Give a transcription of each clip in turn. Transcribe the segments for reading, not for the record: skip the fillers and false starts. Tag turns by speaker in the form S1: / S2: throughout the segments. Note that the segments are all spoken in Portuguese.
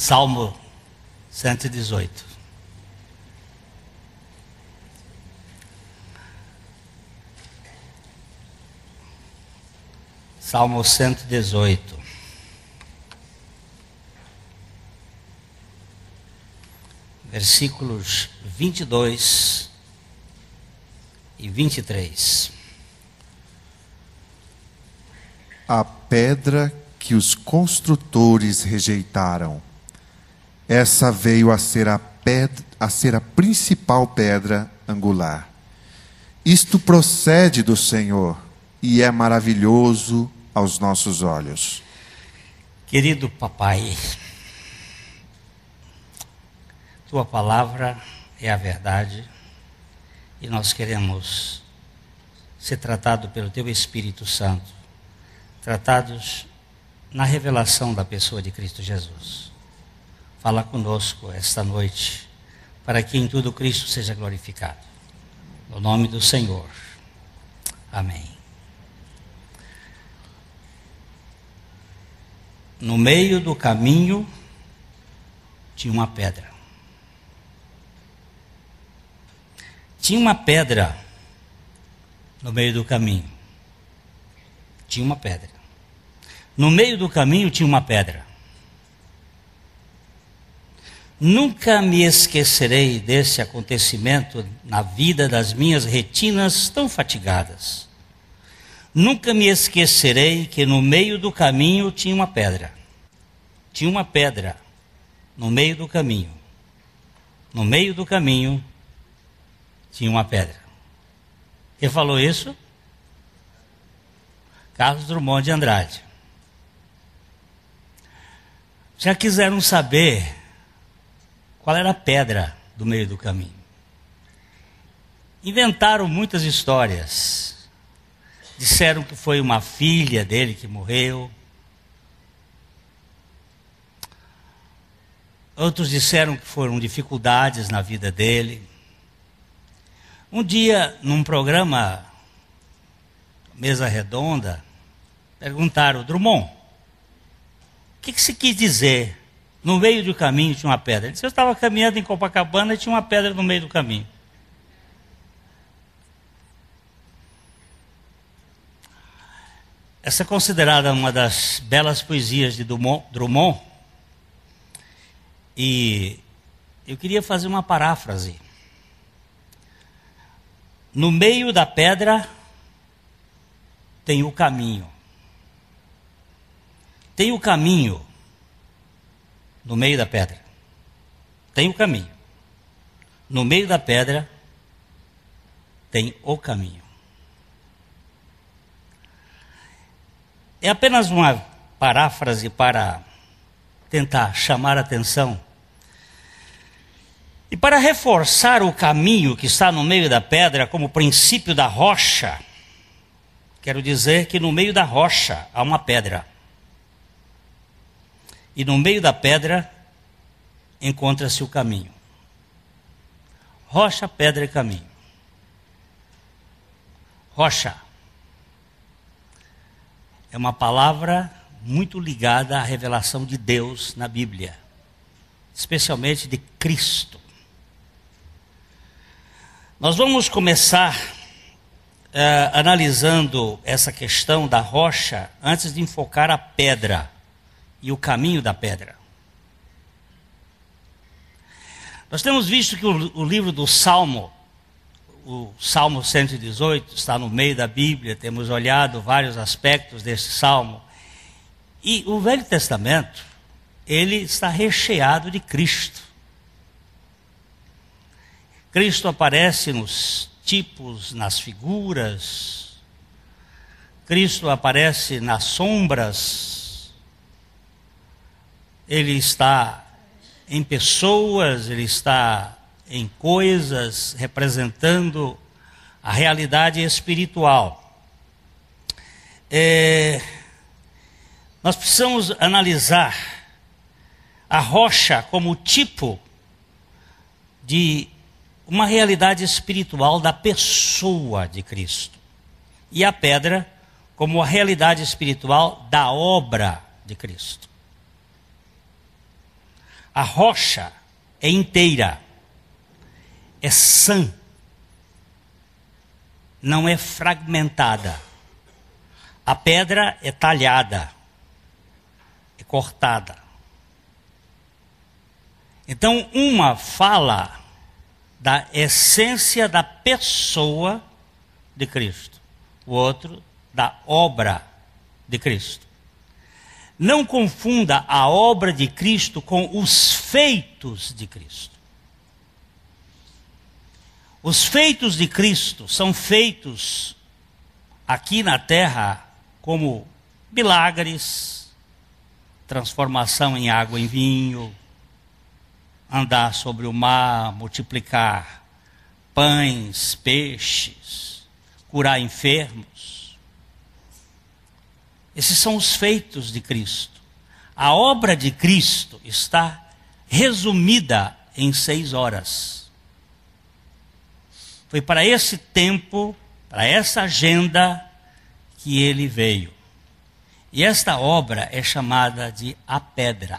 S1: Salmo 118. Salmo 118. Versículos 22 e 23.
S2: A pedra que os construtores rejeitaram, essa veio a ser a principal pedra angular. Isto procede do Senhor e é maravilhoso aos nossos olhos.
S1: Querido papai, tua palavra é a verdade e nós queremos ser tratados pelo teu Espírito Santo, tratados na revelação da pessoa de Cristo Jesus. Fala conosco esta noite, para que em tudo Cristo seja glorificado. No nome do Senhor. Amém. No meio do caminho tinha uma pedra. Tinha uma pedra no meio do caminho. Tinha uma pedra. No meio do caminho tinha uma pedra. Nunca me esquecerei desse acontecimento na vida das minhas retinas tão fatigadas. Nunca me esquecerei que no meio do caminho tinha uma pedra. Tinha uma pedra no meio do caminho. No meio do caminho tinha uma pedra. Quem falou isso? Carlos Drummond de Andrade. Já quiseram saber qual era a pedra do meio do caminho. Inventaram muitas histórias. Disseram que foi uma filha dele que morreu. Outros disseram que foram dificuldades na vida dele. Um dia, num programa Mesa Redonda, perguntaram: Drummond, o que você quis dizer? No meio do caminho tinha uma pedra. Ele disse: eu estava caminhando em Copacabana e tinha uma pedra no meio do caminho. Essa é considerada uma das belas poesias de Drummond. E eu queria fazer uma paráfrase. No meio da pedra tem o caminho. Tem o caminho no meio da pedra. Tem o caminho. No meio da pedra tem o caminho. É apenas uma paráfrase para tentar chamar a atenção e para reforçar o caminho que está no meio da pedra como princípio da rocha. Quero dizer que no meio da rocha há uma pedra. E no meio da pedra encontra-se o caminho. Rocha, pedra e caminho. Rocha é uma palavra muito ligada à revelação de Deus na Bíblia, especialmente de Cristo. Nós vamos começar analisando essa questão da rocha antes de enfocar a pedra e o caminho da pedra. Nós temos visto que o livro do Salmo, o Salmo 118, está no meio da Bíblia. Temos olhado vários aspectos desse Salmo. E o Velho Testamento, ele está recheado de Cristo. Cristo aparece nos tipos, nas figuras. Cristo aparece nas sombras. Ele está em pessoas, ele está em coisas, representando a realidade espiritual. Nós precisamos analisar a rocha como tipo de uma realidade espiritual da pessoa de Cristo. E a pedra como a realidade espiritual da obra de Cristo. A rocha é inteira, é sã, não é fragmentada. A pedra é talhada, é cortada. Então, uma fala da essência da pessoa de Cristo, o outro da obra de Cristo. Não confunda a obra de Cristo com os feitos de Cristo. Os feitos de Cristo são feitos aqui na terra como milagres, transformação em água em vinho, andar sobre o mar, multiplicar pães, peixes, curar enfermos. Esses são os feitos de Cristo. A obra de Cristo está resumida em 6 horas. Foi para esse tempo, para essa agenda que ele veio. E esta obra é chamada de a pedra.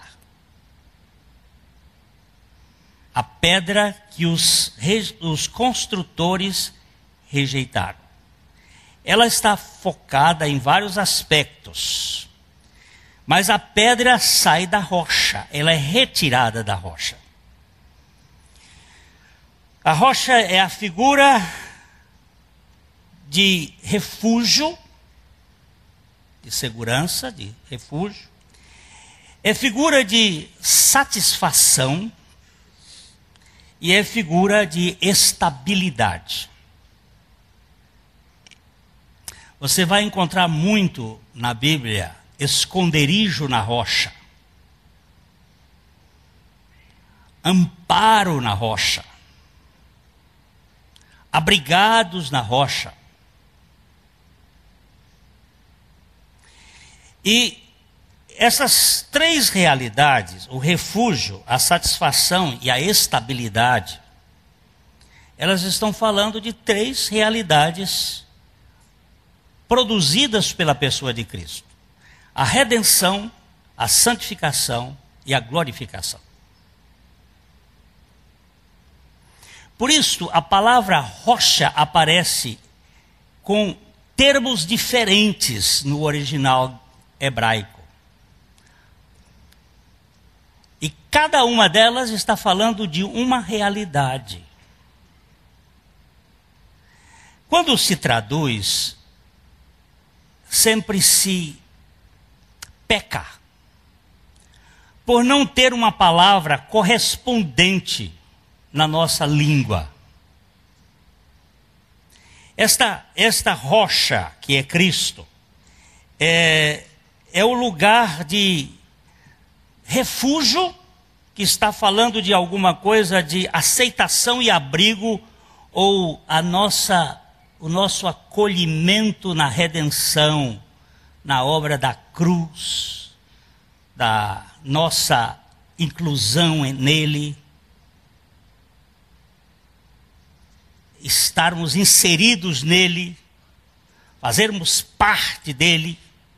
S1: A pedra que os construtores rejeitaram. Ela está focada em vários aspectos. Mas a pedra sai da rocha, ela é retirada da rocha. A rocha é a figura de refúgio, de segurança, de refúgio. É figura de satisfação e é figura de estabilidade. Você vai encontrar muito na Bíblia esconderijo na rocha, amparo na rocha, abrigados na rocha. E essas 3 realidades, o refúgio, a satisfação e a estabilidade, elas estão falando de 3 realidades produzidas pela pessoa de Cristo: a redenção, a santificação e a glorificação. Por isso, a palavra rocha aparece com termos diferentes no original hebraico. E cada uma delas está falando de uma realidade. Quando se traduz, sempre se peca por não ter uma palavra correspondente na nossa língua. Esta rocha que é Cristo é o lugar de refúgio, que está falando de alguma coisa de aceitação e abrigo, ou o nosso acolhimento na redenção, na obra da cruz, da nossa inclusão nele, estarmos inseridos nele, fazermos parte dele,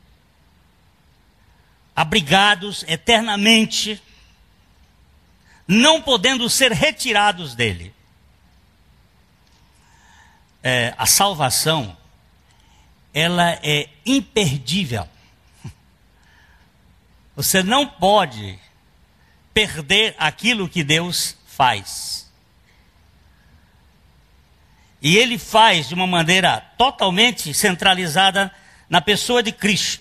S1: abrigados eternamente, não podendo ser retirados dele. A salvação, ela é imperdível. Você não pode perder aquilo que Deus faz. E Ele faz de uma maneira totalmente centralizada na pessoa de Cristo.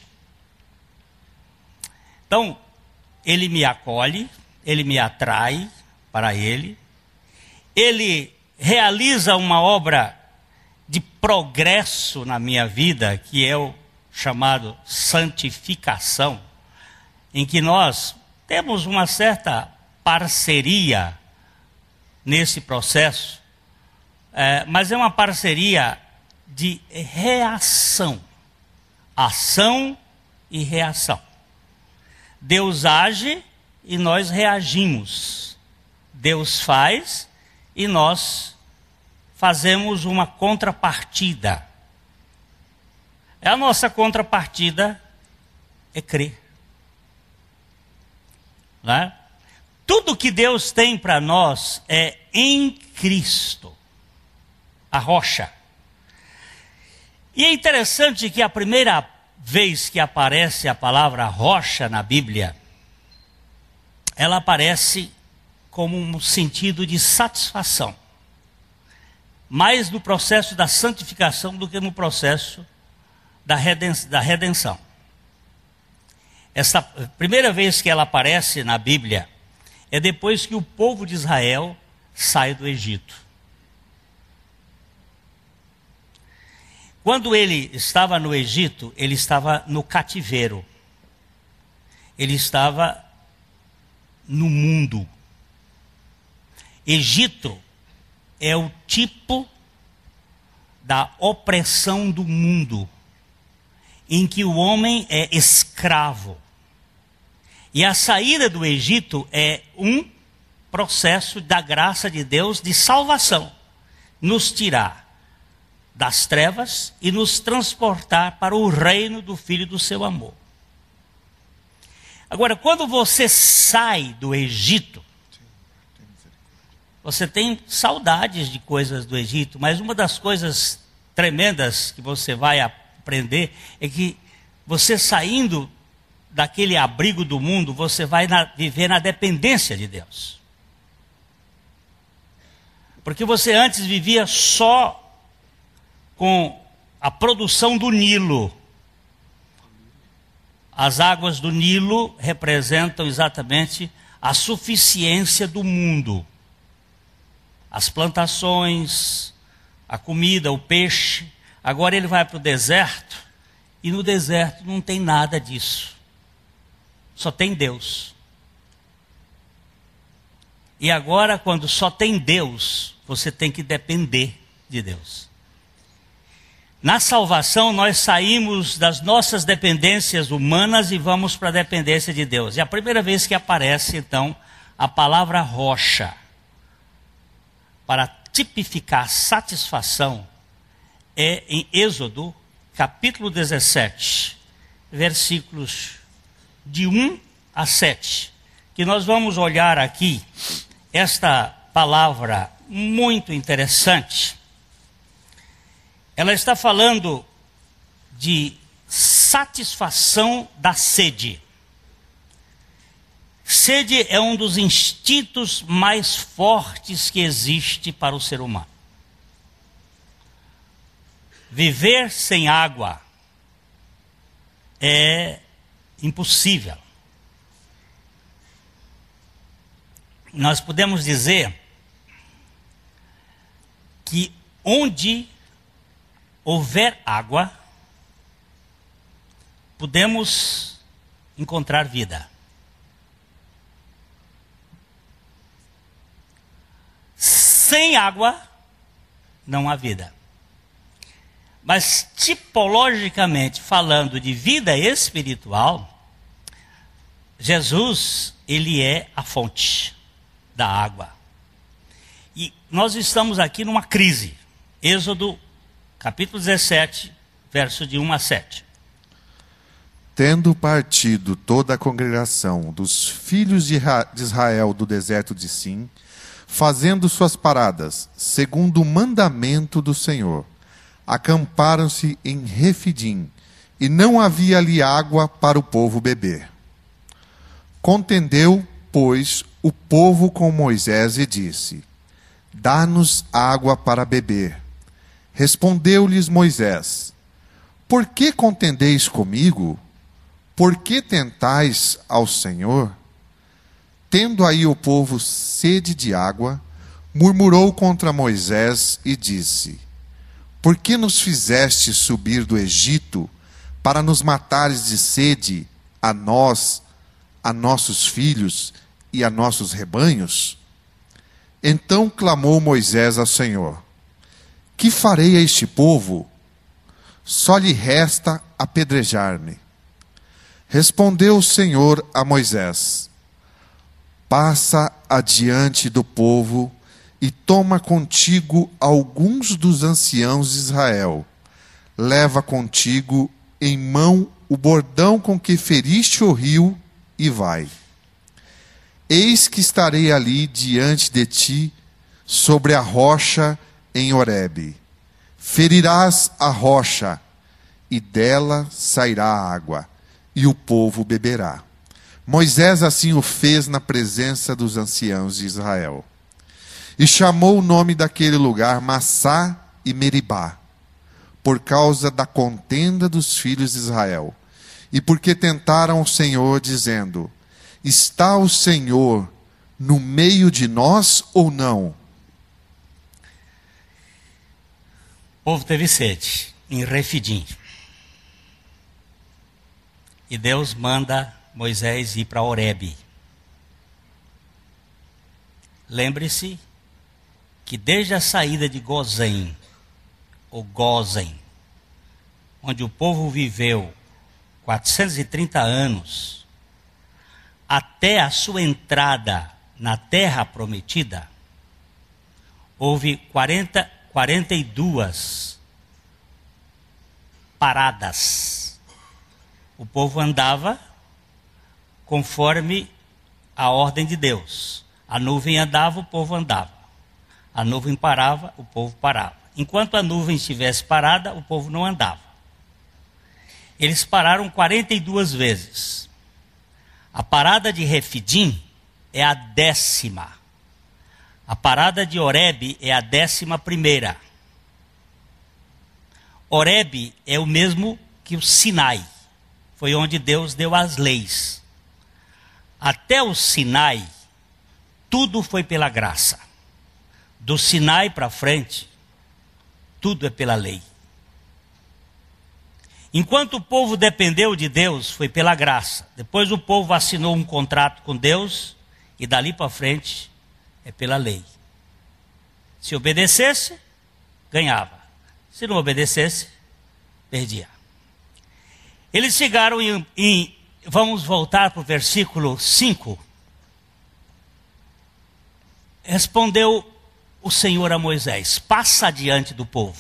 S1: Então, Ele me acolhe, Ele me atrai para Ele. Ele realiza uma obra de progresso na minha vida, que é o chamado santificação, em que nós temos uma certa parceria nesse processo, mas é uma parceria de reação, ação e reação. Deus age e nós reagimos. Deus faz e nós fazemos uma contrapartida. A nossa contrapartida é crer. Né? Tudo que Deus tem para nós é em Cristo, a rocha. E é interessante que a primeira vez que aparece a palavra rocha na Bíblia, ela aparece como um sentido de satisfação. Mais no processo da santificação do que no processo da redenção. Essa primeira vez que ela aparece na Bíblia é depois que o povo de Israel sai do Egito. Quando ele estava no Egito, ele estava no cativeiro. Ele estava no mundo. Egito é o tipo da opressão do mundo, em que o homem é escravo. E a saída do Egito é um processo da graça de Deus de salvação. Nos tirar das trevas e nos transportar para o reino do Filho do seu amor. Agora, quando você sai do Egito, você tem saudades de coisas do Egito, mas uma das coisas tremendas que você vai aprender é que você saindo daquele abrigo do mundo, você vai viver na dependência de Deus. Porque você antes vivia só com a produção do Nilo. As águas do Nilo representam exatamente a suficiência do mundo. As plantações, a comida, o peixe. Agora ele vai para o deserto, e no deserto não tem nada disso. Só tem Deus. E agora, quando só tem Deus, você tem que depender de Deus. Na salvação, nós saímos das nossas dependências humanas e vamos para a dependência de Deus. E a primeira vez que aparece, então, a palavra rocha, para tipificar satisfação, é em Êxodo, capítulo 17, versículos de 1 a 7, que nós vamos olhar aqui esta palavra muito interessante. Ela está falando de satisfação da sede. Sede é um dos instintos mais fortes que existe para o ser humano. Viver sem água é impossível. Nós podemos dizer que onde houver água, podemos encontrar vida. Sem água, não há vida. Mas tipologicamente falando de vida espiritual, Jesus, ele é a fonte da água. E nós estamos aqui numa crise. Êxodo, capítulo 17, verso de 1 a 7.
S2: Tendo partido toda a congregação dos filhos de Israel do deserto de Sim, fazendo suas paradas, segundo o mandamento do Senhor, acamparam-se em Refidim, e não havia ali água para o povo beber. Contendeu, pois, o povo com Moisés e disse: dá-nos água para beber. Respondeu-lhes Moisés: por que contendeis comigo? Por que tentais ao Senhor? Tendo aí o povo sede de água, murmurou contra Moisés e disse: por que nos fizeste subir do Egito para nos matares de sede, a nós, a nossos filhos e a nossos rebanhos? Então clamou Moisés ao Senhor: que farei a este povo? Só lhe resta apedrejar-me. Respondeu o Senhor a Moisés: passa adiante do povo e toma contigo alguns dos anciãos de Israel. Leva contigo em mão o bordão com que feriste o rio e vai. Eis que estarei ali diante de ti, sobre a rocha em Horebe. Ferirás a rocha, e dela sairá água, e o povo beberá. Moisés assim o fez na presença dos anciãos de Israel. E chamou o nome daquele lugar Massá e Meribá, por causa da contenda dos filhos de Israel, e porque tentaram o Senhor, dizendo: está o Senhor no meio de nós ou não?
S1: O povo teve sede em Refidim. E Deus manda Moisés ir para Horebe. Lembre-se que desde a saída de Gozém, ou Gósen, onde o povo viveu 430 anos, até a sua entrada na terra prometida, houve 42 paradas. O povo andava conforme a ordem de Deus. A nuvem andava, o povo andava. A nuvem parava, o povo parava. Enquanto a nuvem estivesse parada, o povo não andava. Eles pararam 42 vezes. A parada de Refidim é a 10ª. A parada de Horebe é a 11ª. Horebe é o mesmo que o Sinai. Foi onde Deus deu as leis. Até o Sinai, tudo foi pela graça. Do Sinai para frente, tudo é pela lei. Enquanto o povo dependeu de Deus, foi pela graça. Depois o povo assinou um contrato com Deus, e dali para frente é pela lei. Se obedecesse, ganhava. Se não obedecesse, perdia. Eles chegaram vamos voltar para o versículo 5. Respondeu o Senhor a Moisés: passa adiante do povo.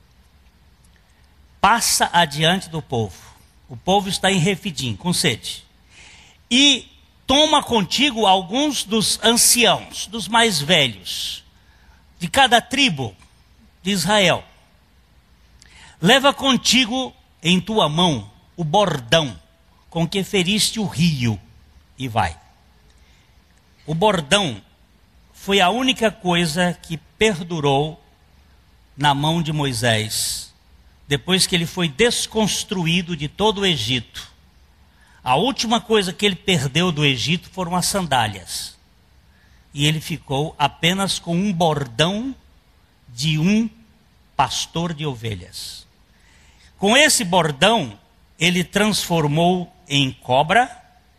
S1: Passa adiante do povo. O povo está em Refidim, com sede. E toma contigo alguns dos anciãos, dos mais velhos, de cada tribo de Israel. Leva contigo em tua mão o bordão com que feriste o rio, e vai. O bordão foi a única coisa que perdurou na mão de Moisés, depois que ele foi desconstruído de todo o Egito. A última coisa que ele perdeu do Egito foram as sandálias. E ele ficou apenas com um bordão de um pastor de ovelhas. Com esse bordão, ele transformou em cobra.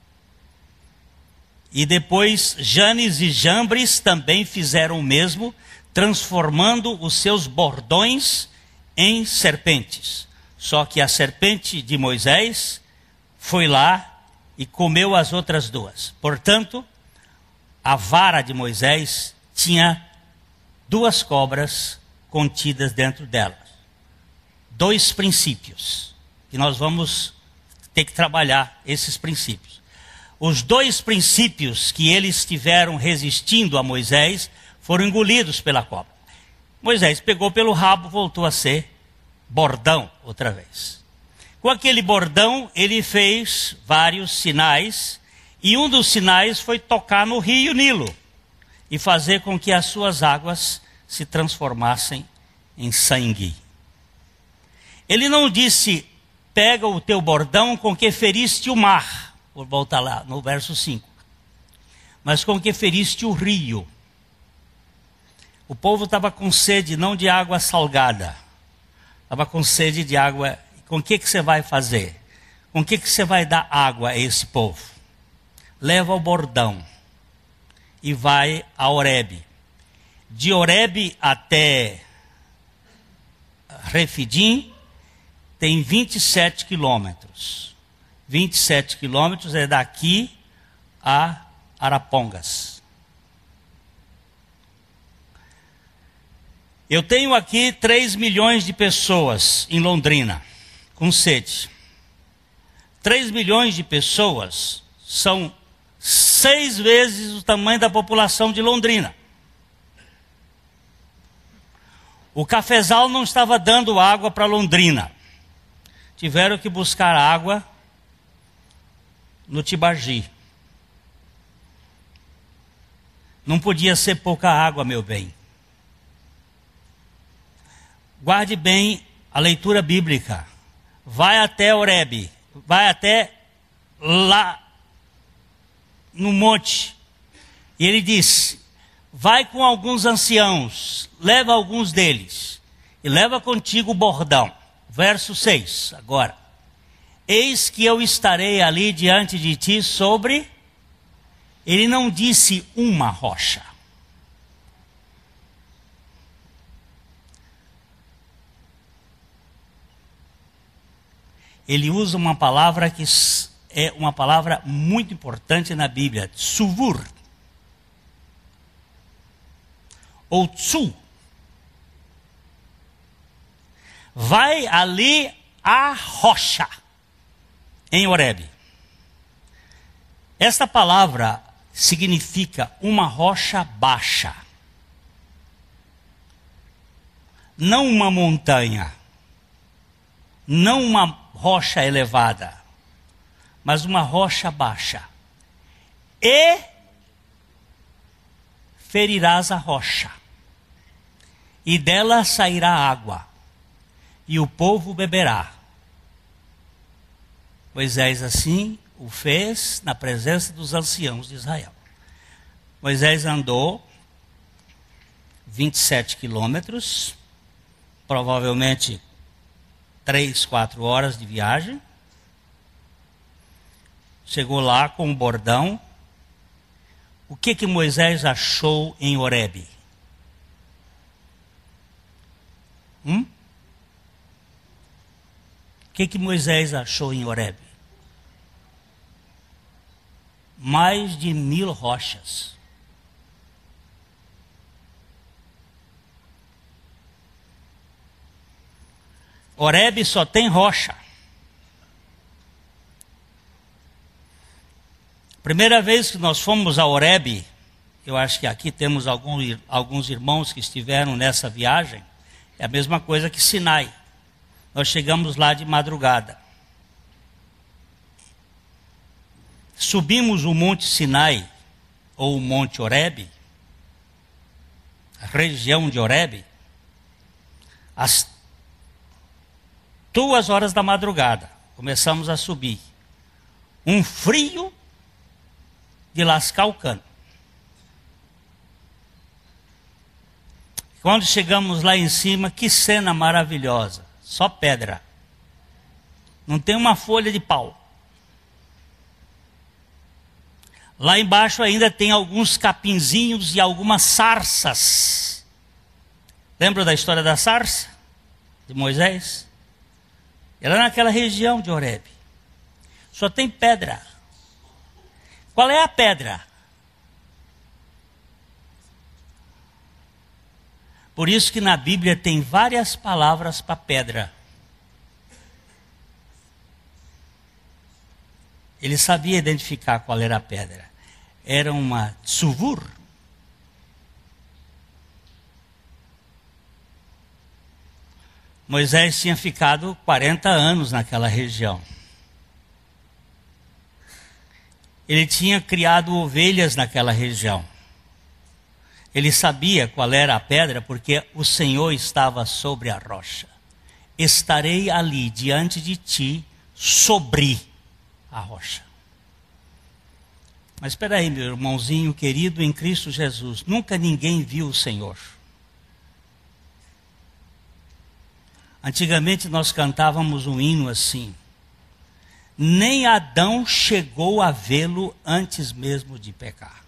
S1: E depois Janes e Jambres também fizeram o mesmo, transformando os seus bordões em serpentes. Só que a serpente de Moisés foi lá e comeu as outras duas. Portanto, a vara de Moisés tinha 2 cobras contidas dentro delas. 2 princípios. E nós vamos ter que trabalhar esses princípios. Os 2 princípios que eles estiveram resistindo a Moisés foram engolidos pela cobra. Moisés pegou pelo rabo, voltou a ser bordão outra vez. Com aquele bordão, ele fez vários sinais, e um dos sinais foi tocar no rio Nilo e fazer com que as suas águas se transformassem em sangue. Ele não disse: pega o teu bordão com que feriste o mar. Vou voltar lá no verso 5. Mas com que feriste o rio. O povo estava com sede não de água salgada. Estava com sede de água. Com o que você vai fazer? Com o que você vai dar água a esse povo? Leva o bordão e vai a Horebe. De Horebe até Refidim tem 27 quilômetros. 27 quilômetros é daqui a Arapongas. Eu tenho aqui 3 milhões de pessoas em Londrina, com sede. 3 milhões de pessoas são 6 vezes o tamanho da população de Londrina. O cafezal não estava dando água para Londrina. Tiveram que buscar água no Tibagi. Não podia ser pouca água, meu bem. Guarde bem a leitura bíblica. Vai até Horebe, vai até lá no monte. E ele disse: vai com alguns anciãos, leva alguns deles, e leva contigo o bordão. Verso 6, agora. Eis que eu estarei ali diante de ti sobre... Ele não disse uma rocha. Ele usa uma palavra que é uma palavra muito importante na Bíblia, tsuvur, ou tsu. Vai ali a rocha, em Horebe. Esta palavra significa uma rocha baixa, não uma montanha, não uma rocha elevada, mas uma rocha baixa. E ferirás a rocha, e dela sairá água, e o povo beberá. Moisés assim o fez na presença dos anciãos de Israel. Moisés andou 27 quilômetros, provavelmente 3, 4 horas de viagem. Chegou lá com um bordão. O que Moisés achou em Horebe? O que Moisés achou em Horebe? Mais de 1000 rochas. Horebe só tem rocha. Primeira vez que nós fomos a Horebe, eu acho que aqui temos alguns irmãos que estiveram nessa viagem, é a mesma coisa que Sinai. Nós chegamos lá de madrugada. Subimos o Monte Sinai, ou o Monte Horebe, a região de Horebe, às 2 horas da madrugada. Começamos a subir. Um frio de lascar o cano. Quando chegamos lá em cima, que cena maravilhosa. Só pedra. Não tem uma folha de pau. Lá embaixo ainda tem alguns capinzinhos e algumas sarças. Lembra da história da sarça? De Moisés? Era naquela região de Horebe. Só tem pedra. Qual é a pedra? Por isso que na Bíblia tem várias palavras para pedra. Ele sabia identificar qual era a pedra. Era uma tsuvur. Moisés tinha ficado 40 anos naquela região. Ele tinha criado ovelhas naquela região. Ele sabia qual era a pedra, porque o Senhor estava sobre a rocha. Estarei ali diante de ti, sobre a rocha. Mas espera aí, meu irmãozinho querido em Cristo Jesus, nunca ninguém viu o Senhor. Antigamente nós cantávamos um hino assim: nem Adão chegou a vê-lo antes mesmo de pecar.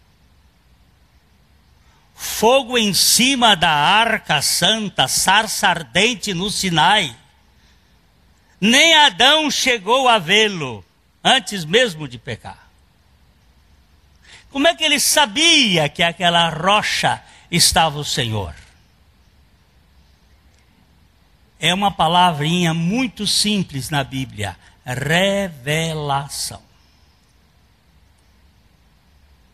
S1: Fogo em cima da arca santa, sarça ardente no Sinai. Nem Adão chegou a vê-lo antes mesmo de pecar. Como é que ele sabia que aquela rocha estava o Senhor? É uma palavrinha muito simples na Bíblia: revelação.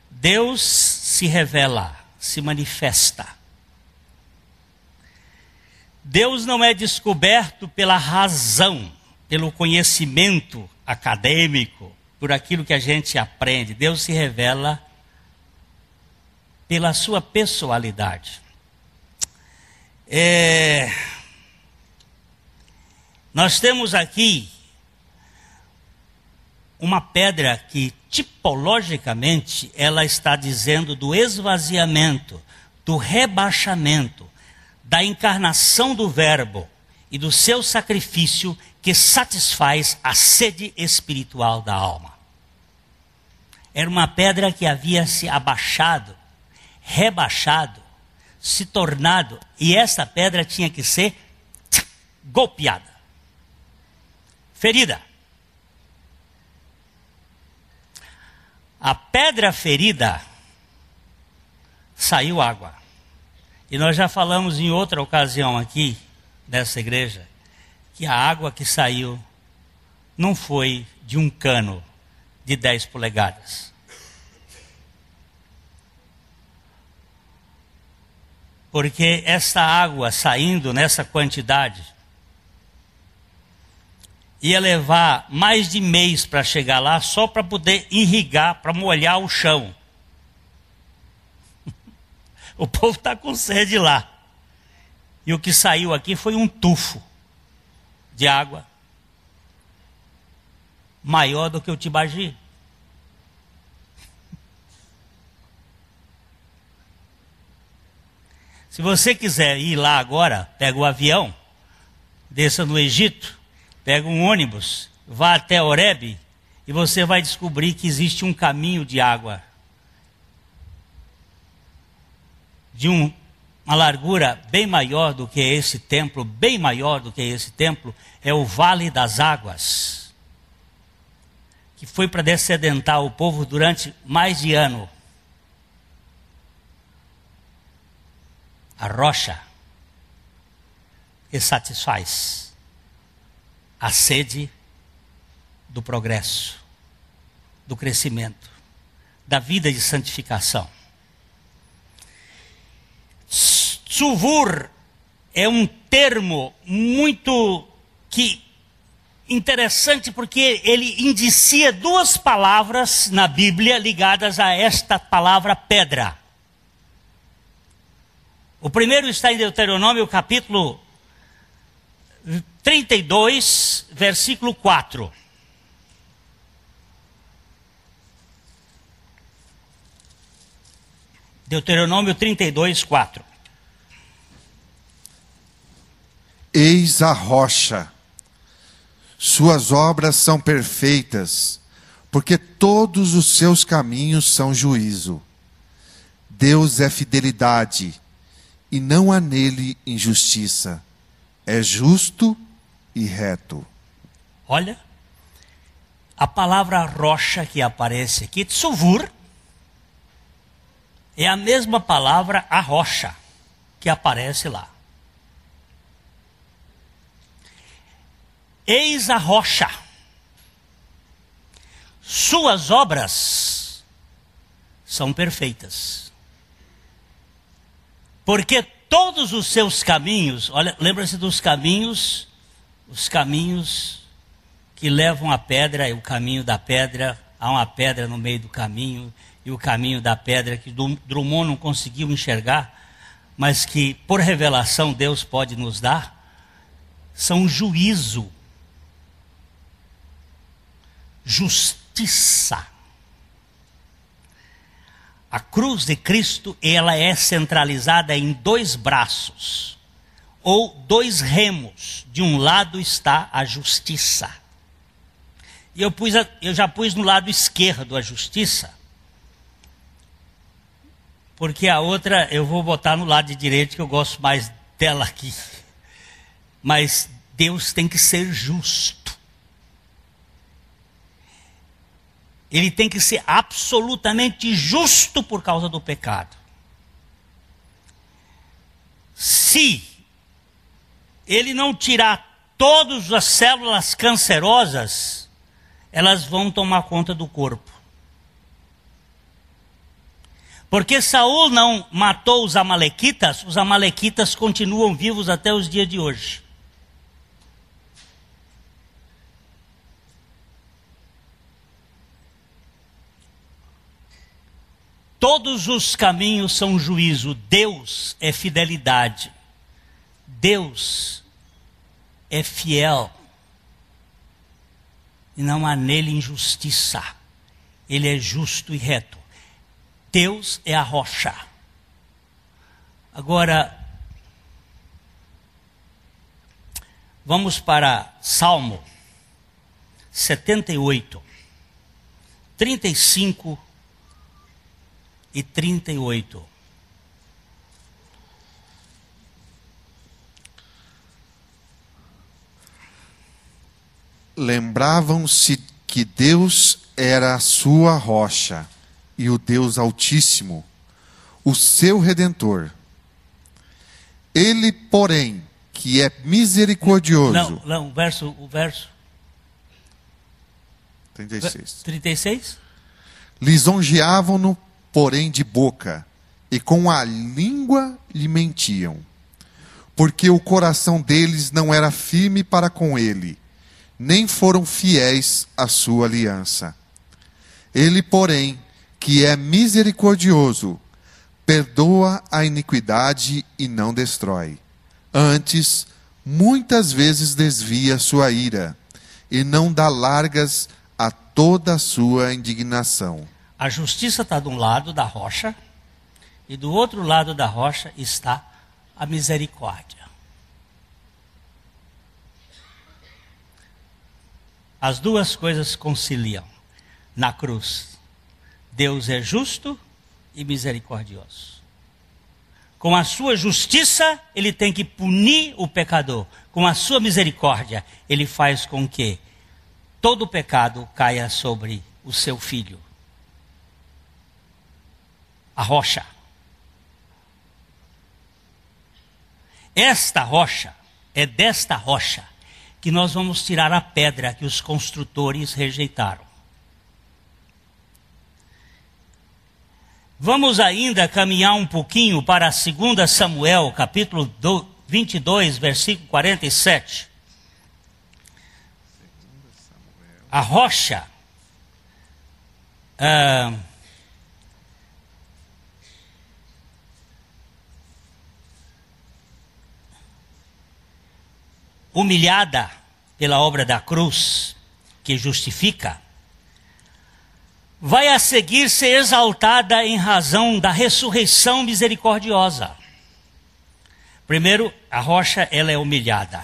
S1: Deus se revela, se manifesta. Deus não é descoberto pela razão, pelo conhecimento acadêmico, por aquilo que a gente aprende. Deus se revela pela sua pessoalidade. Nós temos aqui uma pedra que tipologicamente ela está dizendo do esvaziamento, do rebaixamento, da encarnação do Verbo e do seu sacrifício que satisfaz a sede espiritual da alma. Era uma pedra que havia se abaixado, rebaixado, se tornado, e essa pedra tinha que ser golpeada, ferida. A pedra ferida, saiu água. E nós já falamos em outra ocasião aqui, nessa igreja, que a água que saiu não foi de um cano de 10 polegadas. Porque essa água saindo nessa quantidade ia levar mais de mês para chegar lá, só para poder irrigar, para molhar o chão. O povo está com sede lá. E o que saiu aqui foi um tufo de água maior do que o Tibagi. Se você quiser ir lá agora, pega o avião, desça no Egito, pega um ônibus, vá até Horebe e você vai descobrir que existe um caminho de água de uma largura bem maior do que esse templo, bem maior do que esse templo, é o Vale das Águas, que foi para descedentar o povo durante mais de ano. A rocha que satisfaz a sede do progresso, do crescimento, da vida de santificação. Tzuvur é um termo muito interessante porque ele indicia duas palavras na Bíblia ligadas a esta palavra pedra. O primeiro está em Deuteronômio capítulo 32, versículo 4. Deuteronômio 32, 4.
S2: Eis a rocha, suas obras são perfeitas, porque todos os seus caminhos são juízo. Deus é fidelidade, e não há nele injustiça. É justo e reto.
S1: Olha, a palavra rocha que aparece aqui, tzuvur, é a mesma palavra a rocha que aparece lá. Eis a rocha, suas obras são perfeitas, porque todos os seus caminhos, olha, lembra-se dos caminhos, os caminhos que levam a pedra, e o caminho da pedra, há uma pedra no meio do caminho, e o caminho da pedra que Drummond não conseguiu enxergar, mas que por revelação Deus pode nos dar, são juízo, justiça. A cruz de Cristo, ela é centralizada em dois braços, ou dois remos. De um lado está a justiça. E eu já pus no lado esquerdo a justiça, porque a outra eu vou botar no lado de direito, que eu gosto mais dela aqui. Mas Deus tem que ser justo. Ele tem que ser absolutamente justo por causa do pecado. Se ele não tirar todas as células cancerosas, elas vão tomar conta do corpo. Porque Saul não matou os amalequitas continuam vivos até os dias de hoje. Todos os caminhos são juízo. Deus é fidelidade. Deus é fiel. E não há nele injustiça. Ele é justo e reto. Deus é a rocha. Agora, vamos para Salmo 78, 35 e 38.
S2: Lembravam-se que Deus era a sua rocha e o Deus Altíssimo, o seu Redentor. Ele, porém, que é misericordioso.
S1: Não, o verso
S2: 36.
S1: 36?
S2: Lisonjeavam-no, porém, de boca, e com a língua lhe mentiam, porque o coração deles não era firme para com ele, nem foram fiéis à sua aliança. Ele, porém, que é misericordioso, perdoa a iniquidade e não destrói. Antes, muitas vezes desvia sua ira, e não dá largas a toda a sua indignação.
S1: A justiça está de um lado da rocha, e do outro lado da rocha está a misericórdia. As duas coisas conciliam na cruz. Deus é justo e misericordioso. Com a sua justiça, ele tem que punir o pecador. Com a sua misericórdia, ele faz com que todo o pecado caia sobre o seu filho. A rocha. Esta rocha, é desta rocha que nós vamos tirar a pedra que os construtores rejeitaram. Vamos ainda caminhar um pouquinho para 2 Samuel, capítulo 22, versículo 47. A rocha humilhada pela obra da cruz, que justifica, vai a seguir ser exaltada em razão da ressurreição misericordiosa. Primeiro, a rocha, ela é humilhada.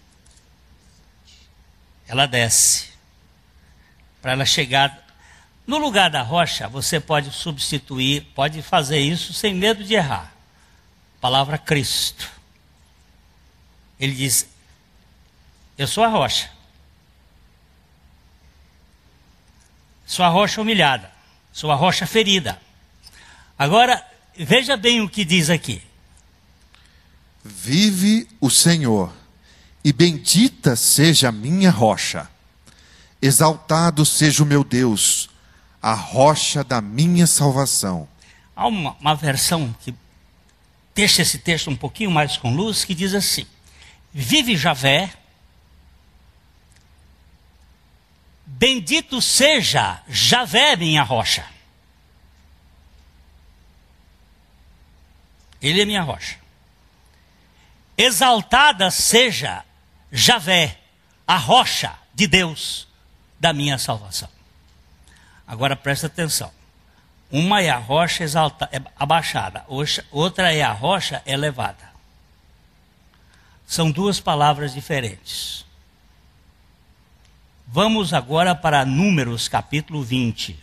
S1: Ela desce. Para ela chegar no lugar da rocha, você pode substituir, pode fazer isso sem medo de errar. Palavra Cristo. Ele diz: eu sou a rocha. Sou a rocha humilhada. Sou a rocha ferida. Agora, veja bem o que diz aqui.
S2: Vive o Senhor, e bendita seja a minha rocha. Exaltado seja o meu Deus, a rocha da minha salvação.
S1: Há uma versão que deixa esse texto um pouquinho mais com luz, que diz assim: vive Javé, bendito seja Javé, minha rocha. Ele é minha rocha. Exaltada seja Javé, a rocha de Deus da minha salvação. Agora presta atenção. Uma é a rocha abaixada, outra é a rocha elevada. São duas palavras diferentes. Vamos agora para Números, capítulo 20.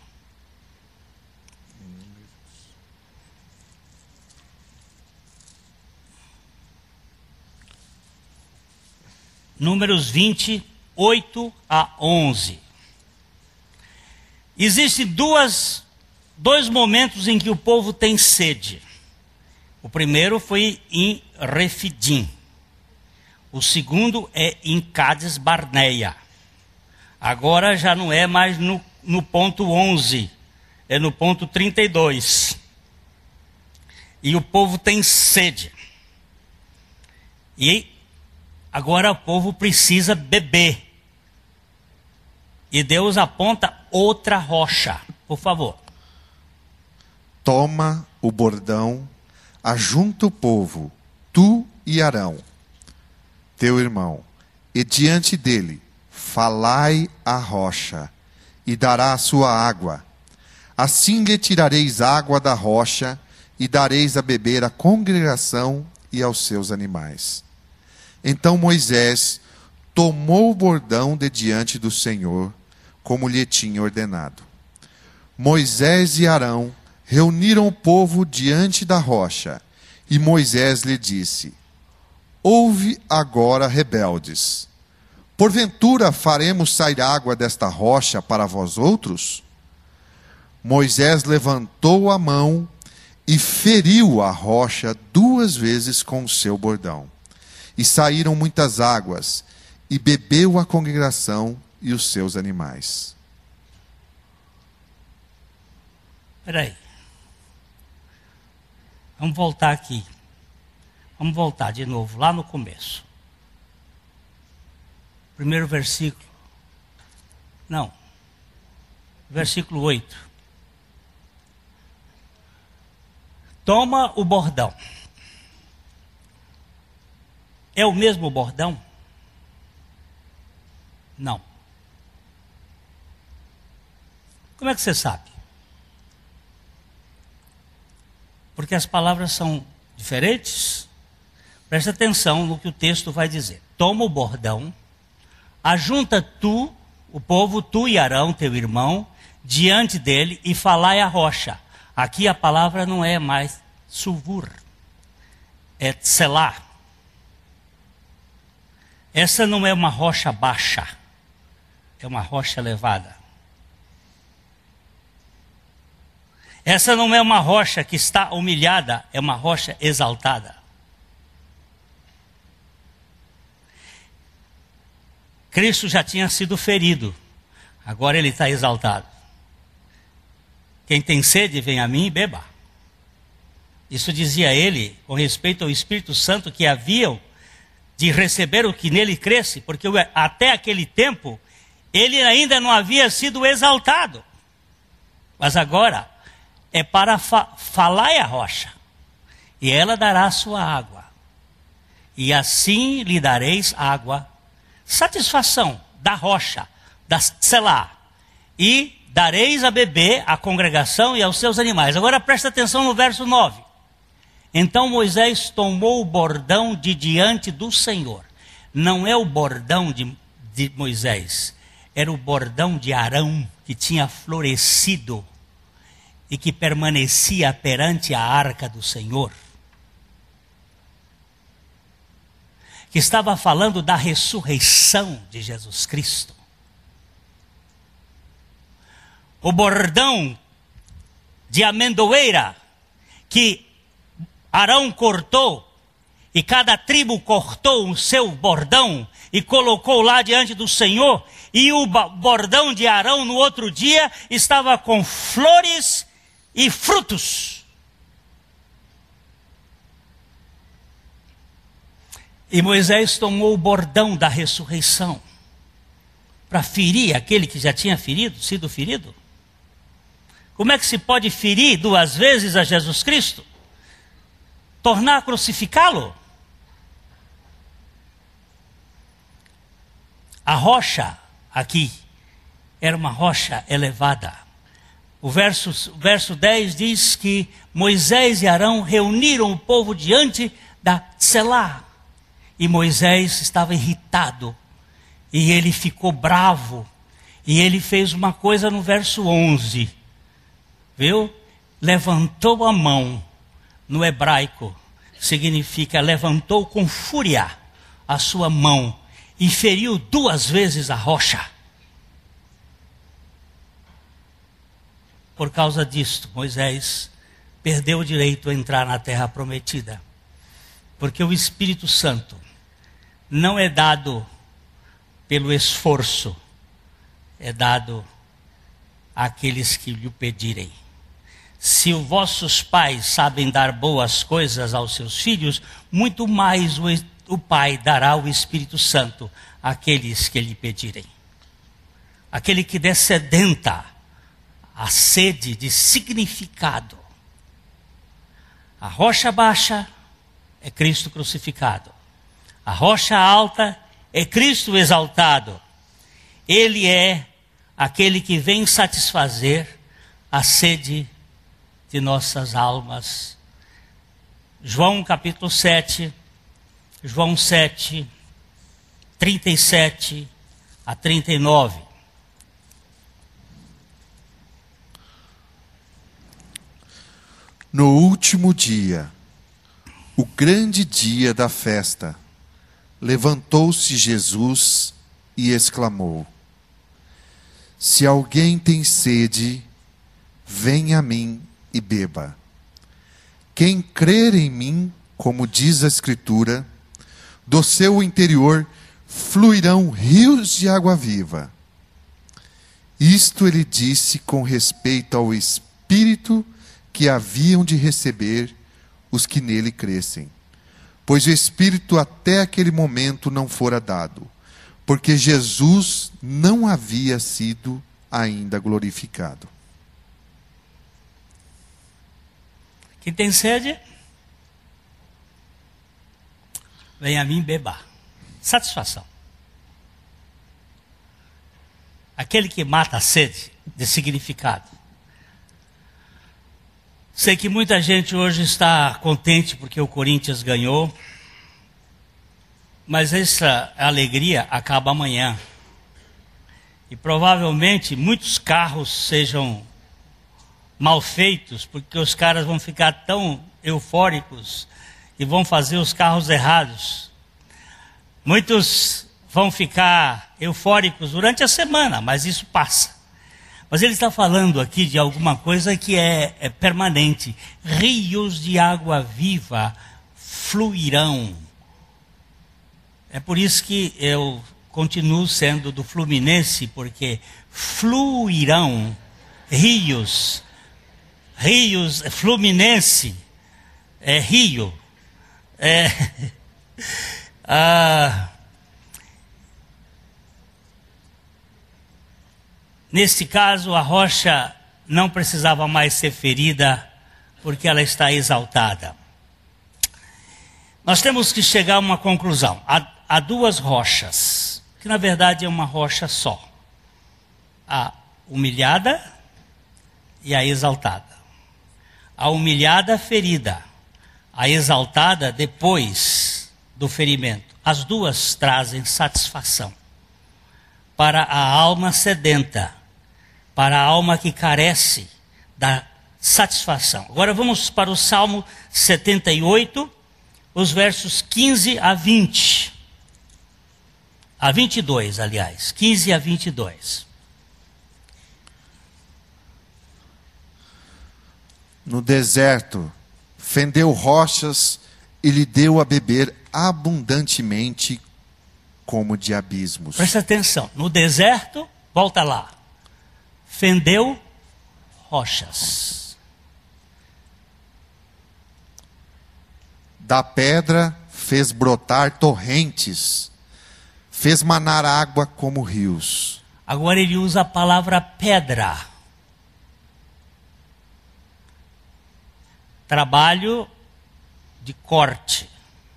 S1: Números 20, 8 a 11. Existem dois momentos em que o povo tem sede. O primeiro foi em Refidim. O segundo é em Cádiz Barneia. Agora já não é mais no ponto 11, é no ponto 32. E o povo tem sede. E agora o povo precisa beber. E Deus aponta outra rocha. Por favor.
S2: Toma o bordão, ajunta o povo, tu e Arão, teu irmão, e diante dele falai a rocha, e dará a sua água. Assim lhe tirareis água da rocha, e dareis a beber à congregação e aos seus animais. Então Moisés tomou o bordão de diante do Senhor, como lhe tinha ordenado. Moisés e Arão reuniram o povo diante da rocha, e Moisés lhe disse: ouve agora, rebeldes, porventura faremos sair água desta rocha para vós outros? Moisés levantou a mão e feriu a rocha 2 vezes com o seu bordão. E saíram muitas águas, e bebeu a congregação e os seus animais.
S1: Espera aí. Vamos voltar aqui. Vamos voltar de novo, lá no começo. Primeiro versículo. Não. Versículo 8. Toma o bordão. É o mesmo bordão? Não. Como é que você sabe? Porque as palavras são diferentes. Presta atenção no que o texto vai dizer. Toma o bordão, ajunta tu, o povo, tu e Arão, teu irmão, diante dele e falai a rocha. Aqui a palavra não é mais suvur, é tselá. Essa não é uma rocha baixa, é uma rocha elevada. Essa não é uma rocha que está humilhada, é uma rocha exaltada. Cristo já tinha sido ferido, agora ele está exaltado. Quem tem sede, vem a mim e beba. Isso dizia ele com respeito ao Espírito Santo que haviam de receber o que nele cresce, porque até aquele tempo ele ainda não havia sido exaltado. Mas agora é para falar a rocha, e ela dará a sua água. E assim lhe dareis água, satisfação da rocha, da selá, e dareis a beber à congregação e aos seus animais. Agora presta atenção no verso 9. Então Moisés tomou o bordão de diante do Senhor. Não é o bordão de Moisés, era o bordão de Arão, que tinha florescido e que permanecia perante a arca do Senhor. Que estava falando da ressurreição de Jesus Cristo. O bordão de amendoeira que Arão cortou, e cada tribo cortou o seu bordão e colocou lá diante do Senhor, e o bordão de Arão no outro dia estava com flores e frutos. E Moisés tomou o bordão da ressurreição para ferir aquele que já tinha sido ferido. Como é que se pode ferir 2 vezes a Jesus Cristo? Tornar a crucificá-lo? A rocha aqui era uma rocha elevada. O verso 10 diz que Moisés e Arão reuniram o povo diante da Selá. E Moisés estava irritado. E ele ficou bravo. E ele fez uma coisa no verso 11. Viu? Levantou a mão. No hebraico significa levantou com fúria a sua mão e feriu 2 vezes a rocha. Por causa disto, Moisés perdeu o direito a entrar na terra prometida. Porque o Espírito Santo não é dado pelo esforço, é dado àqueles que lhe pedirem. Se os vossos pais sabem dar boas coisas aos seus filhos, muito mais o Pai dará o Espírito Santo àqueles que lhe pedirem. Aquele que descedenta a sede de significado. A rocha baixa é Cristo crucificado. A rocha alta é Cristo exaltado. Ele é aquele que vem satisfazer a sede de nossas almas. João capítulo 7, João 7, 37 a 39.
S2: No último dia, o grande dia da festa, levantou-se Jesus e exclamou: Se alguém tem sede, venha a mim e beba. Quem crer em mim, como diz a Escritura, do seu interior fluirão rios de água viva. Isto ele disse com respeito ao Espírito que haviam de receber os que nele crescem. Pois o Espírito até aquele momento não fora dado, porque Jesus não havia sido ainda glorificado.
S1: Quem tem sede, venha a mim beber. Satisfação. Aquele que mata a sede de significado. Sei que muita gente hoje está contente porque o Corinthians ganhou, mas essa alegria acaba amanhã. E provavelmente muitos carros sejam mal feitos, porque os caras vão ficar tão eufóricos e vão fazer os carros errados. Muitos vão ficar eufóricos durante a semana, mas isso passa. Mas ele está falando aqui de alguma coisa que é permanente. Rios de água viva fluirão. É por isso que eu continuo sendo do Fluminense, porque fluirão rios. Rios, Fluminense, é rio. Neste caso, a rocha não precisava mais ser ferida, porque ela está exaltada. Nós temos que chegar a uma conclusão. Há duas rochas, que na verdade é uma rocha só. A humilhada e a exaltada. A humilhada ferida, a exaltada depois do ferimento. As duas trazem satisfação para a alma sedenta, para a alma que carece da satisfação. Agora vamos para o Salmo 78, os versos 15 a 20. A 22, aliás, 15 a 22.
S2: No deserto, fendeu rochas e lhe deu a beber abundantemente como de abismos.
S1: Presta atenção, no deserto, volta lá, fendeu rochas.
S2: Da pedra fez brotar torrentes, fez manar água como rios.
S1: Agora ele usa a palavra pedra. Trabalho de corte.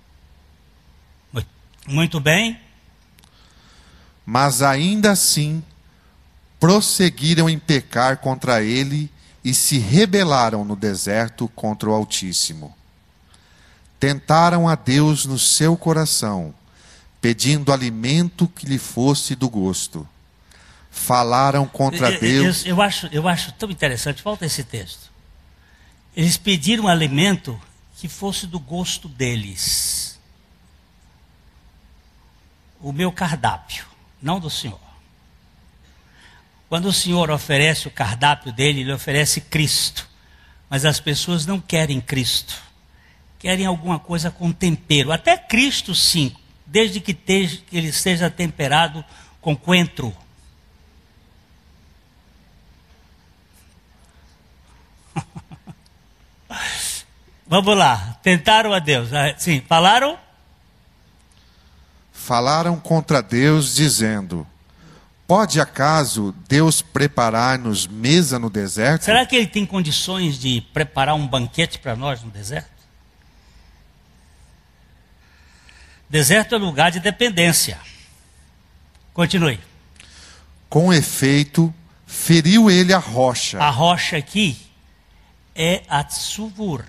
S1: Muito bem.
S2: Mas ainda assim prosseguiram em pecar contra ele e se rebelaram no deserto contra o Altíssimo. Tentaram a Deus no seu coração, pedindo alimento que lhe fosse do gosto. Falaram contra Deus.
S1: Eu acho tão interessante, falta esse texto. Eles pediram alimento que fosse do gosto deles. O meu cardápio, não do Senhor. Quando o Senhor oferece o cardápio dele, ele oferece Cristo. Mas as pessoas não querem Cristo. Querem alguma coisa com tempero. Até Cristo, sim, desde que ele seja temperado com coentro. Vamos lá, tentaram a Deus. Sim, falaram?
S2: Falaram contra Deus, dizendo: pode acaso Deus preparar-nos mesa no deserto?
S1: Será que ele tem condições de preparar um banquete para nós no deserto? Deserto é lugar de dependência. Continue.
S2: Com efeito, feriu ele a rocha.
S1: A rocha aqui é a Tzuvur.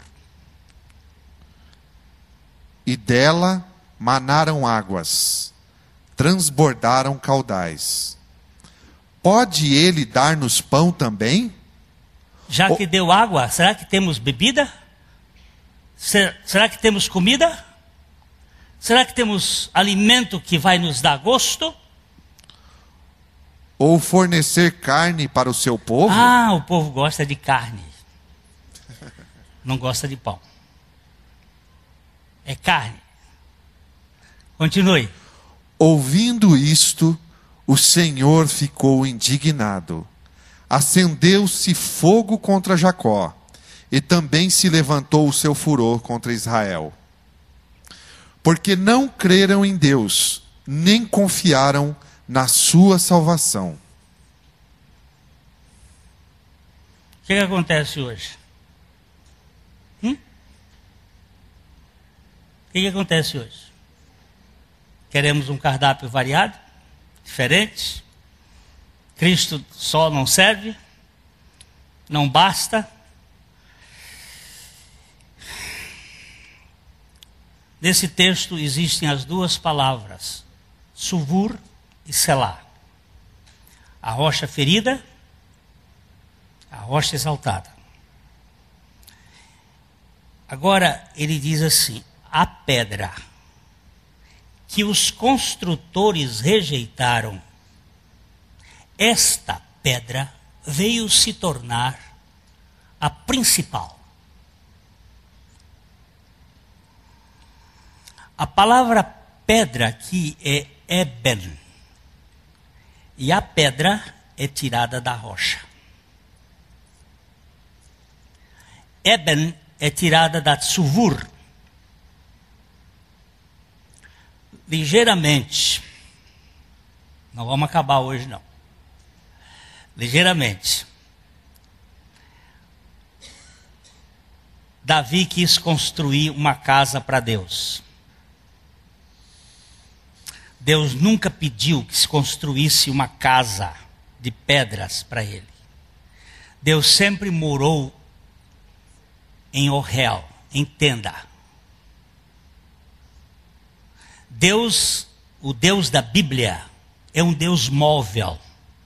S2: E dela manaram águas, transbordaram caudais. Pode ele dar-nos pão também?
S1: Já que deu água, será que temos bebida? Será que temos comida? Será que temos alimento que vai nos dar gosto?
S2: Ou fornecer carne para o seu povo?
S1: Ah, o povo gosta de carne. Não gosta de pão. É carne. Continue.
S2: Ouvindo isto, o Senhor ficou indignado. Acendeu-se fogo contra Jacó, e também se levantou o seu furor contra Israel. Porque não creram em Deus, nem confiaram na sua salvação.
S1: O que acontece hoje? O que acontece hoje? Queremos um cardápio variado, diferente. Cristo só não serve, não basta. Nesse texto existem as duas palavras, Suvur e Selá. A rocha ferida, a rocha exaltada. Agora ele diz assim, a pedra que os construtores rejeitaram, esta pedra veio se tornar a principal. A palavra pedra aqui é Eben. E a pedra é tirada da rocha. Eben é tirada da Tzuvur. Ligeiramente. Não vamos acabar hoje não. Ligeiramente. Davi quis construir uma casa para Deus. Deus nunca pediu que se construísse uma casa de pedras para ele. Deus sempre morou em Orrel, em tenda. Deus, o Deus da Bíblia, é um Deus móvel.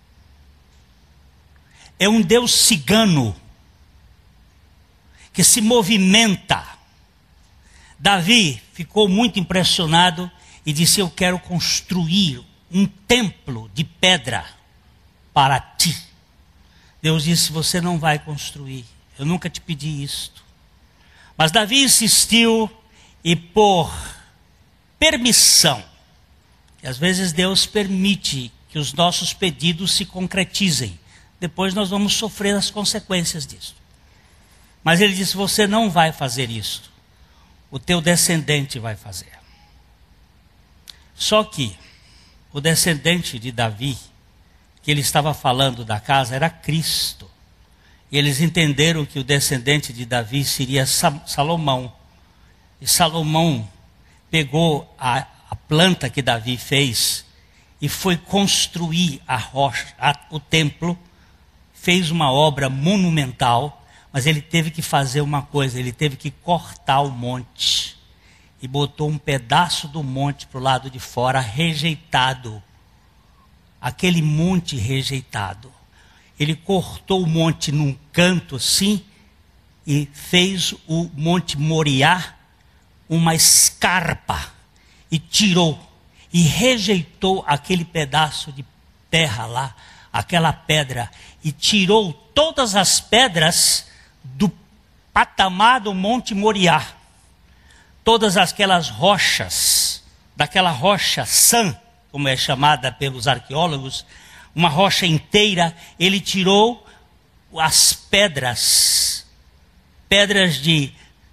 S1: É um Deus cigano, que se movimenta. Davi ficou muito impressionado e disse, eu quero construir um templo de pedra para ti. Deus disse, você não vai construir, eu nunca te pedi isto. Mas Davi insistiu e por permissão, e às vezes Deus permite que os nossos pedidos se concretizem, depois nós vamos sofrer as consequências disso. Mas ele disse, você não vai fazer isso, o teu descendente vai fazer. Só que o descendente de Davi, que ele estava falando da casa, era Cristo. E eles entenderam que o descendente de Davi seria Salomão. E Salomão pegou a planta que Davi fez e foi construir a rocha, o templo, fez uma obra monumental, mas ele teve que fazer uma coisa, ele teve que cortar o monte. E botou um pedaço do monte para o lado de fora, rejeitado. Aquele monte rejeitado. Ele cortou o monte num canto assim, e fez o Monte Moriá uma escarpa, e tirou, e rejeitou aquele pedaço de terra lá, aquela pedra, e tirou todas as pedras do patamar do Monte Moriá. Todas aquelas rochas, daquela rocha sã, como é chamada pelos arqueólogos, uma rocha inteira, ele tirou as pedras de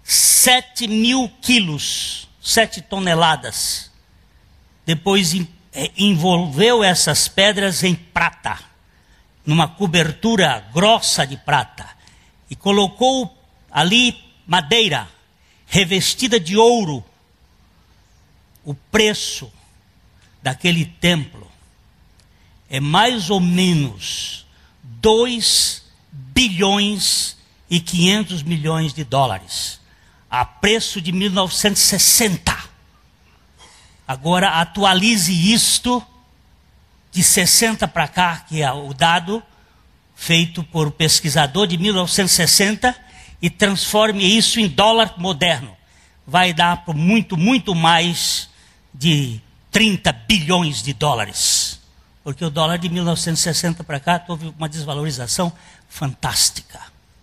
S1: 7.000 quilos, 7 toneladas. Depois envolveu essas pedras em prata, numa cobertura grossa de prata, e colocou ali madeira revestida de ouro. O preço daquele templo é mais ou menos 2 bilhões e 500 milhões de dólares, a preço de 1960. Agora atualize isto de 60 para cá, que é o dado feito por um pesquisador de 1960, e transforme isso em dólar moderno. Vai dar por muito, muito mais de 30 bilhões de dólares. Porque o dólar de 1960 para cá teve uma desvalorização fantástica.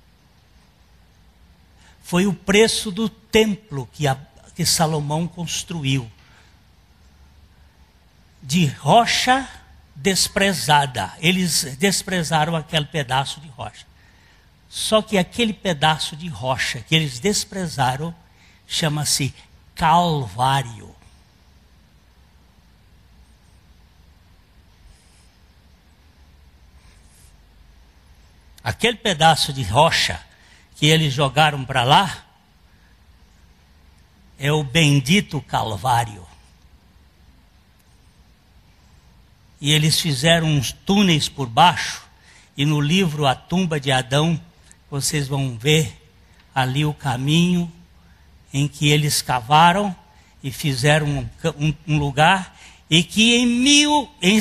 S1: Foi o preço do templo que Salomão construiu. De rocha desprezada. Eles desprezaram aquele pedaço de rocha. Só que aquele pedaço de rocha que eles desprezaram chama-se Calvário. Aquele pedaço de rocha que eles jogaram para lá é o bendito Calvário. E eles fizeram uns túneis por baixo, e no livro A Tumba de Adão, vocês vão ver ali o caminho em que eles cavaram e fizeram um lugar, e que em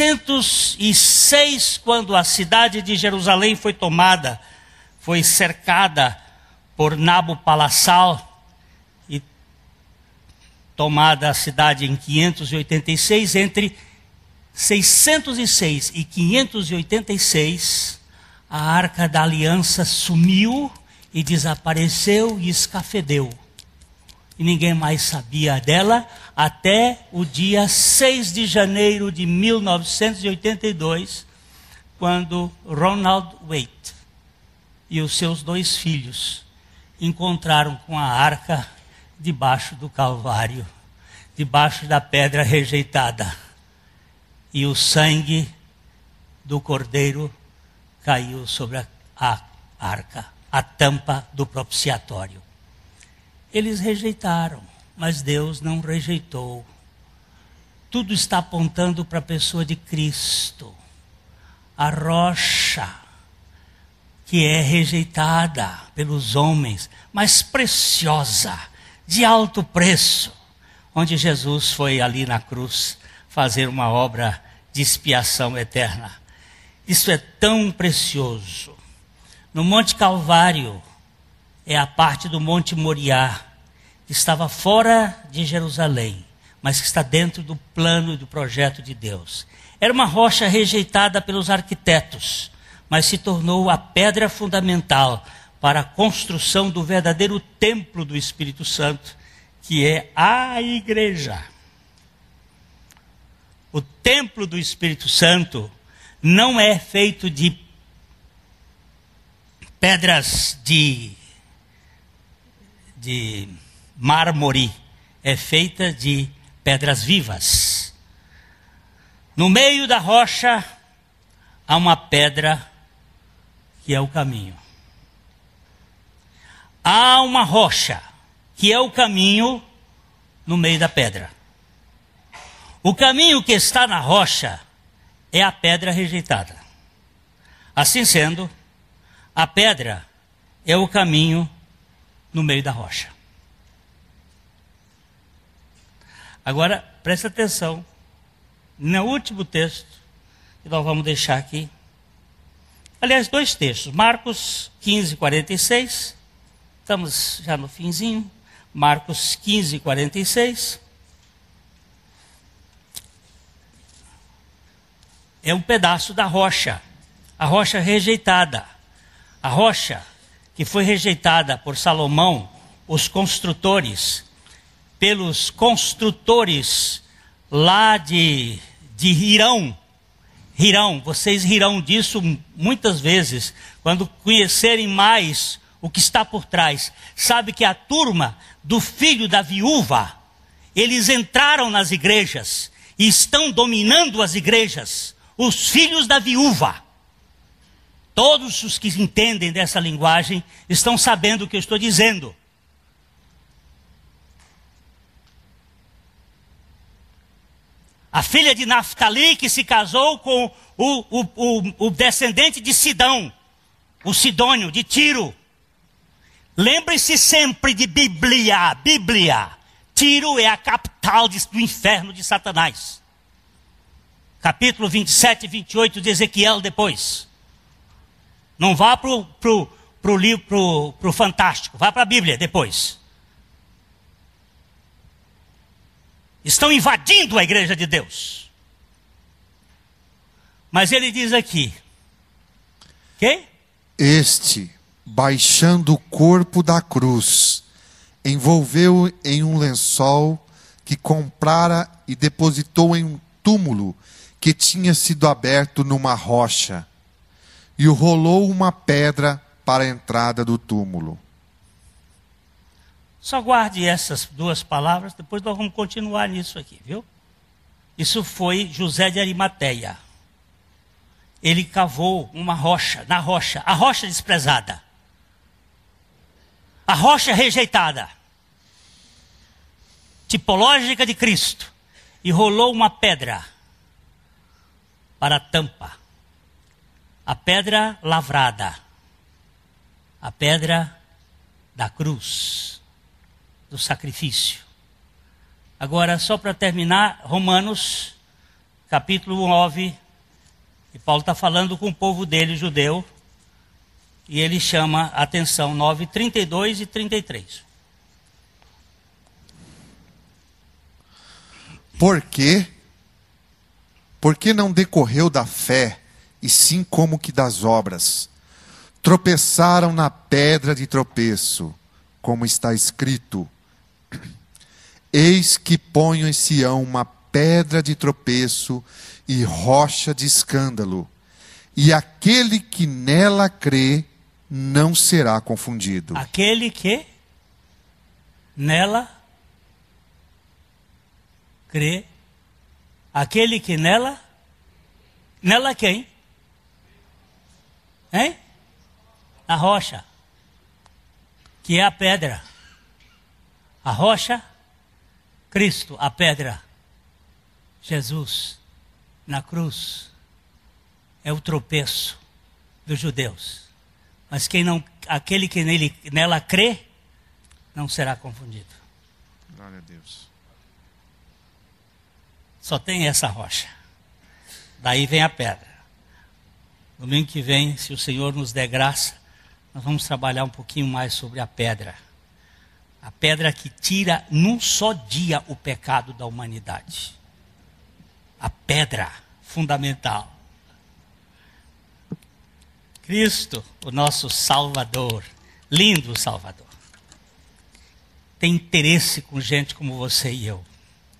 S1: 606, quando a cidade de Jerusalém foi tomada, foi cercada por Nabopolassar, e tomada a cidade em 586, entre 606 e 586, a Arca da Aliança sumiu e desapareceu e escafedeu. E ninguém mais sabia dela até o dia 6 de janeiro de 1982, quando Ronald Waite e os seus 2 filhos encontraram com a arca debaixo do Calvário, debaixo da pedra rejeitada. E o sangue do Cordeiro caiu sobre a arca, a tampa do propiciatório. Eles rejeitaram, mas Deus não rejeitou. Tudo está apontando para a pessoa de Cristo. A rocha que é rejeitada pelos homens, mas preciosa, de alto preço, onde Jesus foi ali na cruz fazer uma obra de expiação eterna. Isso é tão precioso. No Monte Calvário é a parte do Monte Moriá, que estava fora de Jerusalém, mas que está dentro do plano e do projeto de Deus. Era uma rocha rejeitada pelos arquitetos, mas se tornou a pedra fundamental para a construção do verdadeiro templo do Espírito Santo, que é a igreja. O templo do Espírito Santo não é feito de pedras de mármore, é feita de pedras vivas. No meio da rocha há uma pedra que é o caminho. Há uma rocha que é o caminho no meio da pedra. O caminho que está na rocha é a pedra rejeitada. Assim sendo, a pedra é o caminho no meio da rocha. Agora, presta atenção no último texto que nós vamos deixar aqui. Aliás, 2 textos. Marcos 15, 46. Estamos já no finzinho. Marcos 15, 46. É um pedaço da rocha. A rocha rejeitada. A rocha que foi rejeitada por Salomão, os construtores, pelos construtores lá de Hirão. Hirão, vocês rirão disso muitas vezes, quando conhecerem mais o que está por trás. Sabe que a turma do filho da viúva, eles entraram nas igrejas e estão dominando as igrejas. Os filhos da viúva. Todos os que entendem dessa linguagem estão sabendo o que eu estou dizendo. A filha de Naftali que se casou com o descendente de Sidão, o Sidônio, de Tiro. Lembre-se sempre de Bíblia. Bíblia. Tiro é a capital do inferno de Satanás. Capítulo 27 e 28 de Ezequiel depois. Não vá pro livro, pro Fantástico. Vá para a Bíblia depois. Estão invadindo a igreja de Deus. Mas ele diz aqui. Que?
S2: Este, baixando o corpo da cruz, envolveu em um lençol que comprara e depositou em um túmulo que tinha sido aberto numa rocha, e o rolou uma pedra para a entrada do túmulo.
S1: Só guarde essas duas palavras, depois nós vamos continuar nisso aqui, viu? Isso foi José de Arimateia. Ele cavou uma rocha, na rocha, a rocha desprezada. A rocha rejeitada. Tipológica de Cristo. E rolou uma pedra para a tampa. A pedra lavrada. A pedra da cruz. Do sacrifício. Agora, só para terminar, Romanos, capítulo 9, e Paulo está falando com o povo dele, judeu, e ele chama a atenção, 9, 32 e 33.
S2: Por quê? Porque não decorreu da fé, e sim como que das obras. Tropeçaram na pedra de tropeço, como está escrito: eis que ponho em Sião uma pedra de tropeço e rocha de escândalo, e aquele que nela crê não será confundido.
S1: Aquele que nela crê, aquele que nela quem? Hein? A rocha, que é a pedra. A rocha, Cristo, a pedra. Jesus, na cruz, é o tropeço dos judeus. Mas aquele que nela crê, não será confundido.
S2: Glória a Deus.
S1: Só tem essa rocha. Daí vem a pedra. Domingo que vem, se o Senhor nos der graça, nós vamos trabalhar um pouquinho mais sobre a pedra. A pedra que tira num só dia o pecado da humanidade. A pedra fundamental. Cristo, o nosso Salvador, lindo Salvador, tem interesse com gente como você e eu.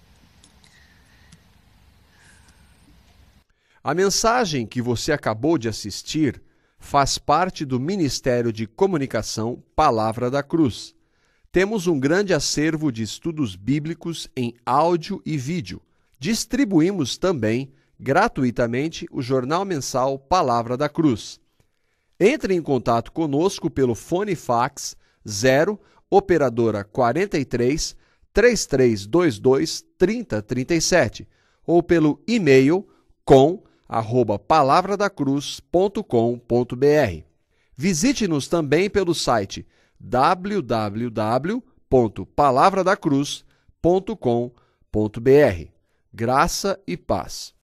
S3: A mensagem que você acabou de assistir faz parte do Ministério de Comunicação Palavra da Cruz. Temos um grande acervo de estudos bíblicos em áudio e vídeo. Distribuímos também, gratuitamente, o jornal mensal Palavra da Cruz. Entre em contato conosco pelo fone fax 0 operadora 43 3322 3037 ou pelo e-mail com@palavradacruz.com.br. Visite-nos também pelo site www.palavradacruz.com.br. Graça e paz.